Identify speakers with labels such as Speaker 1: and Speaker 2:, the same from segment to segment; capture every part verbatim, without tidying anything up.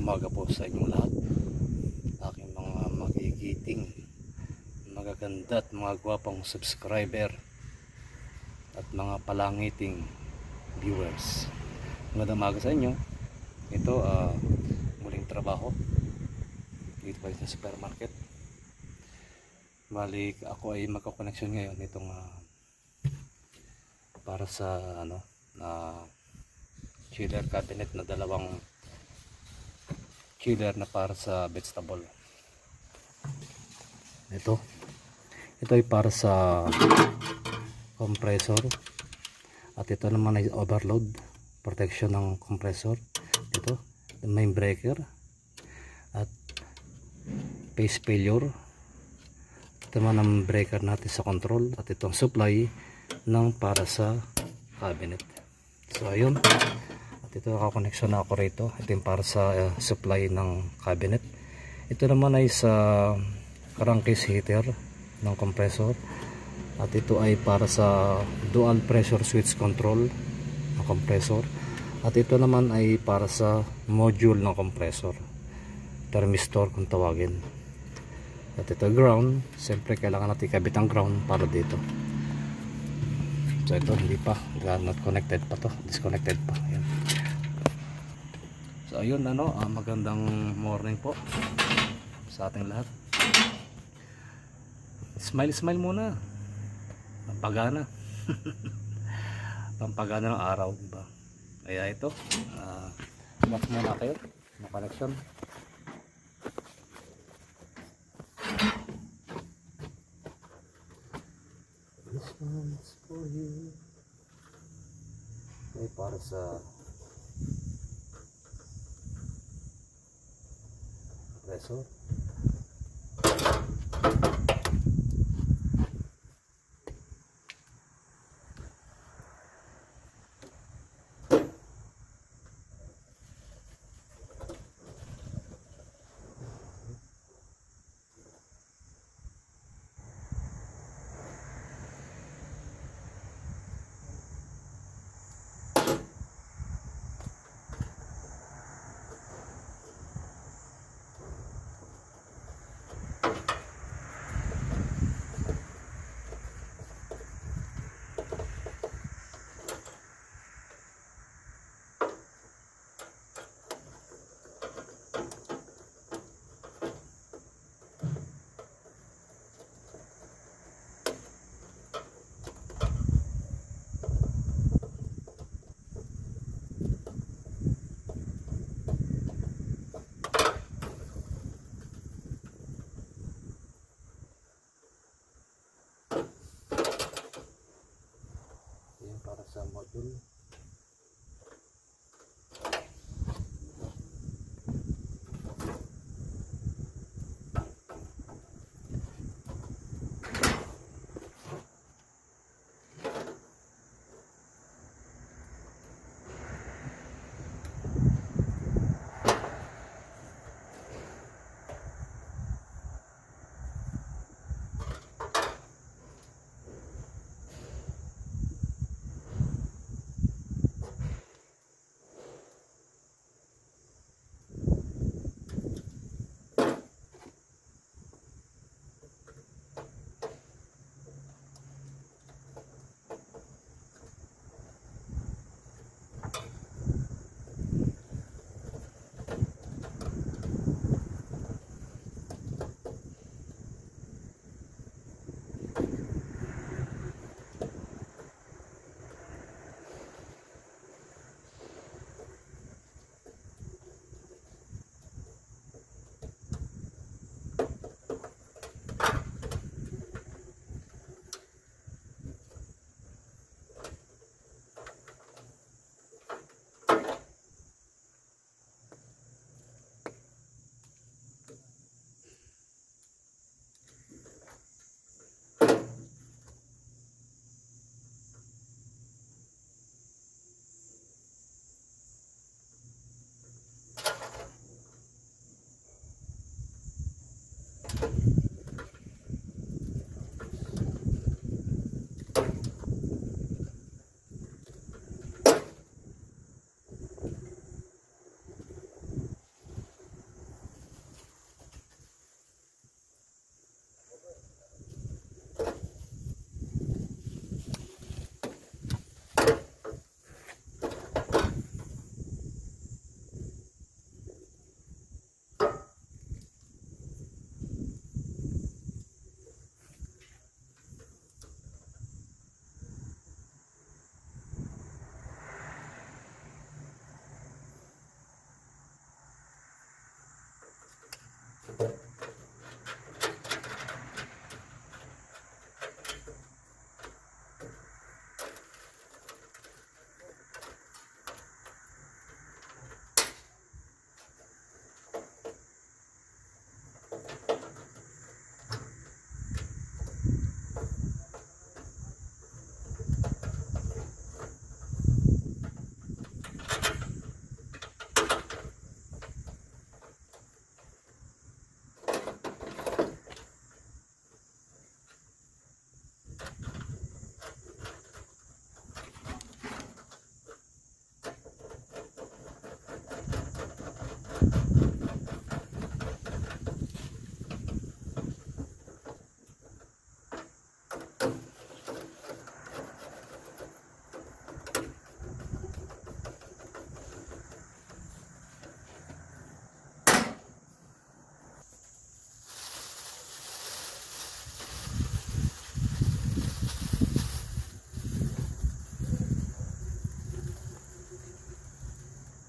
Speaker 1: umaga po sa inyong lahat, aking mga magigiting, magaganda at mga gwapong subscriber at mga palangiting viewers. Magandang umaga sa inyo. Ito uh, muling trabaho dito pa sa supermarket. Balik ako ay magko-connection ngayon itong uh, para sa ano na uh, chiller cabinet na dalawang chiller na para sa vegetable. Ito ito ay para sa compressor at ito naman ay overload protection ng compressor. Ito main breaker at phase failure. Ito naman ang breaker natin sa control at itong supply ng para sa cabinet. So ayun, at ito nakakoneksyon na ako rito. Ito yung para sa uh, supply ng cabinet. Ito naman ay sa crankcase heater ng compressor at ito ay para sa dual pressure switch control ng compressor at ito naman ay para sa module ng compressor, thermistor kung tawagin. At ito ground, siyempre kailangan natin ikabit ang ground para dito. So ito hindi pa, not connected pa to, disconnected pa. Ayan. So ayun, ano, uh, magandang morning po sa ating lahat. Smile smile muna, pampagana. Pampagana ng araw, diba? Kaya ito, uh, watch muna kayo na connection. This one's for you. Ay para sa compressor. Para sa module.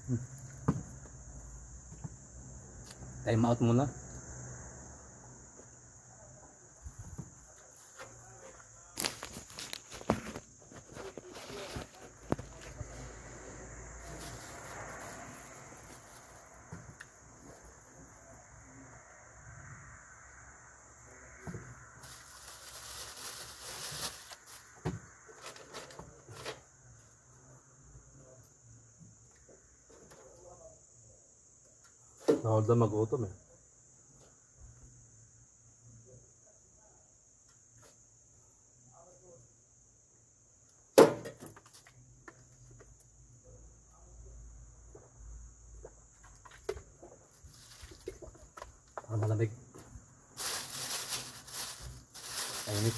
Speaker 1: Time out muna. Ako daw magutom eh. Parang malamig. Mainit.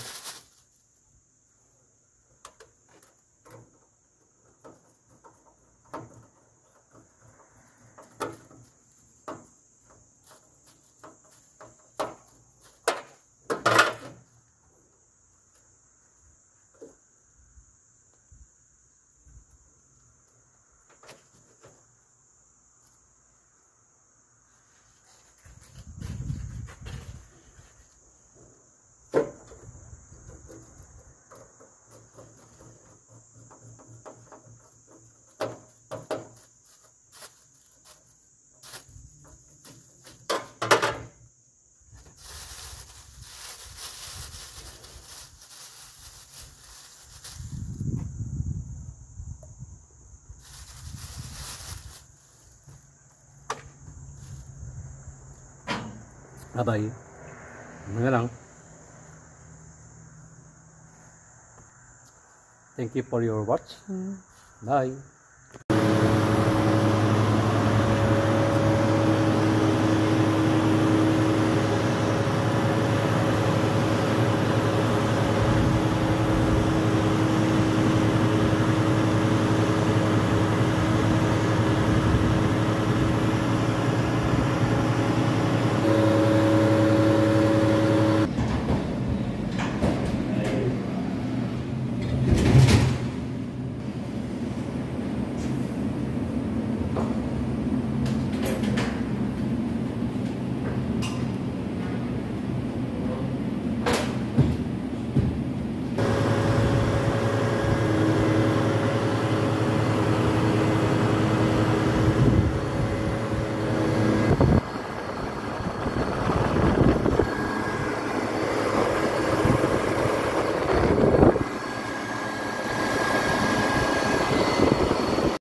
Speaker 1: Bye-bye. Ano lang. Thank you for your watching. Bye.